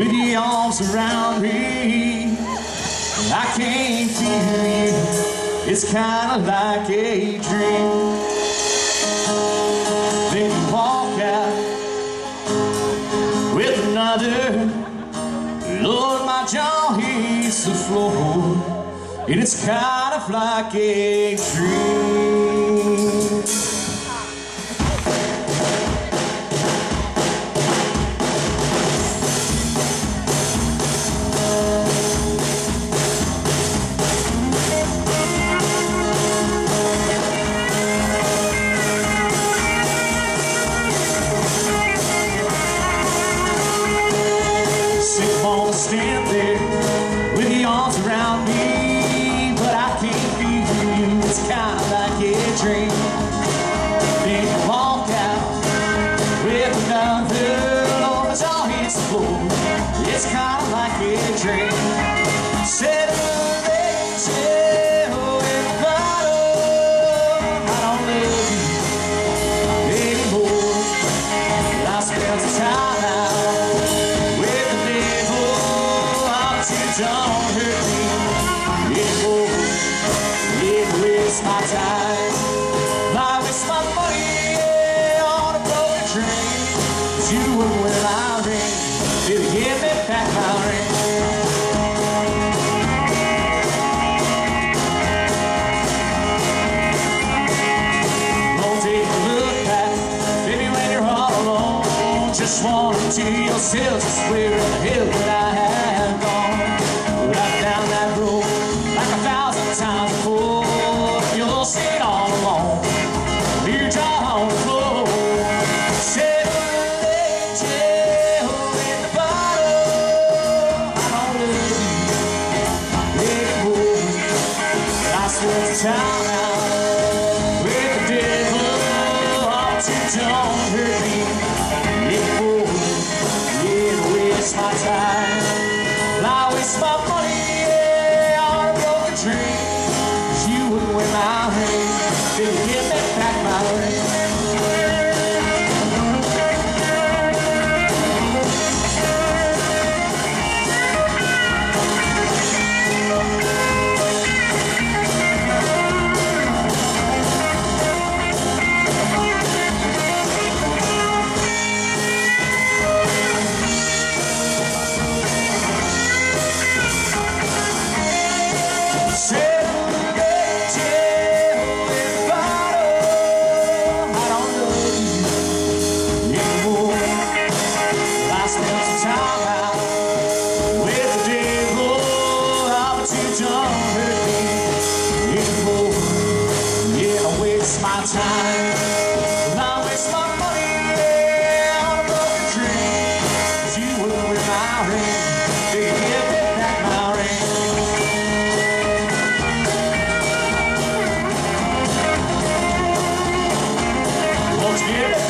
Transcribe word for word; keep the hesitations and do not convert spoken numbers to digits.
with your arms around me. I can't feel you, it's kinda like a dream. Then you walk out with another. Lord, my jaw hits the floor, and it's kind of like a dream. Stand there with your arms around me, but I can't feel you, it's kind of like a dream. Then you walk out with another. Lord, it's all hits the floor, it's kind of like a dream. Said in the bottle, I don't love you anymore, but I spent some time out. Don't hurt me anymore. It wastes my time, I waste my money on a broken train. But you wouldn't wear my ring till you give me back my ring. Don't take a look back, baby, when you're all alone. Just want to tell yourself just where in the hell that I have gone. Right down that road like a thousand times before. You'll sit all alone, your jaw on the floor. Said angel in the bottle, I don't love you anymore. I spent the time out with the devil, oh, you don't hurt me anymore. It wastes my time, I waste my money on a broken train. Cause you wouldn't wear my ring till you give me back my ring. My time, and I waste my money on a broken train. Cause you wouldn't wear my ring till you give me back my ring. Won't you give it